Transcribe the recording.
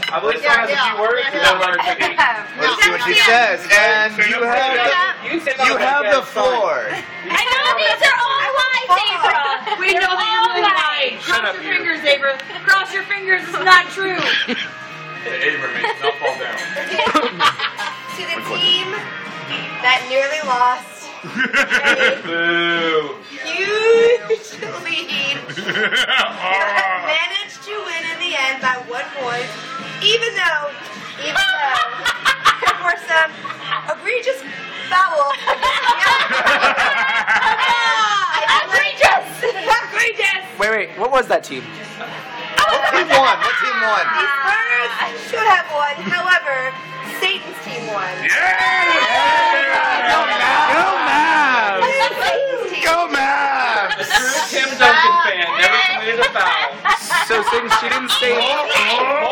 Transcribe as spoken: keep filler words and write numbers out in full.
I believe yeah, someone has yeah. a few words. Yeah. Yeah. Yeah. Let's see what she says. And you have the, you have the floor. I know these are all lies, Abra. We know that you're really lying. Cross your fingers, Abra. Cross your fingers. It's not true. Hey, Abra, mate, do not fall down. To the team that nearly lost. Boo. Huge lead. Managed to win in the end by one point, even though, even though there were some egregious foul. Egregious! Egregious! Wait, wait, what was that team? What team won? What team won? The Spurs should have won, however, Satan's team won. Yeah! Go Mavs! Go Mavs! True Tim Duncan fan, never committed a foul. So since she didn't say...